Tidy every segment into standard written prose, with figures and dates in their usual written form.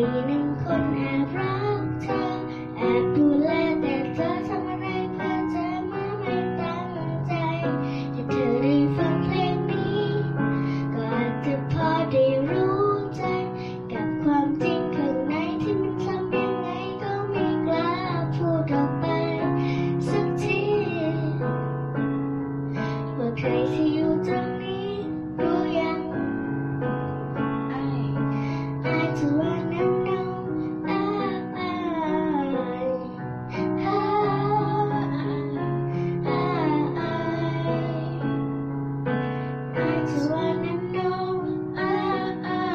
หนึ่งคนแอบรักเธอแอบดูแลแต่เธอทำอะไรเพื่อเธอมาไม่ตั้งใจถ้าเธอได้ฟังเพลงนี้ก็อาจจะพอได้รู้ใจกับความจริงข้างในที่มันทำยังไงก็ไม่กล้าพูดออกไปสักทีว่าใครที่อยู่ตรงนี้รู้ยัง I just wanna know I just wanna know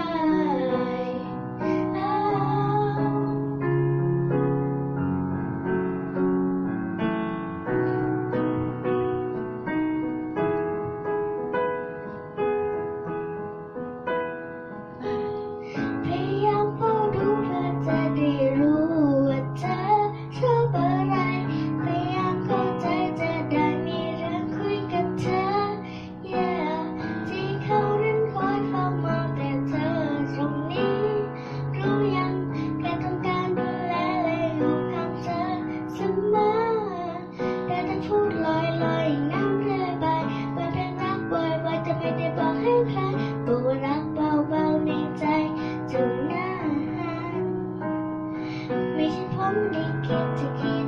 พยายามเฝ้าดูเพื่อจะได้รู้ว่าเธอชอบอะไรพยายามเข้าใจจะได้มีเรื่องคุยกับเธอ Yeah ที่เขานั้นคอยเฝ้ามองแต่เธอตรงนี้รู้ยังแค่ต้องการดูแลและอยู่ข้างเธอเสมอแต่ถ้าพูดลอยๆน้ำเรื่อยไปเปิดเพลงรักบ่อยๆแต่ไม่ได้บอกให้ใครบอกว่ารักเบาๆในใจจนนานไม่ใช่ผมได้คิดจะคิด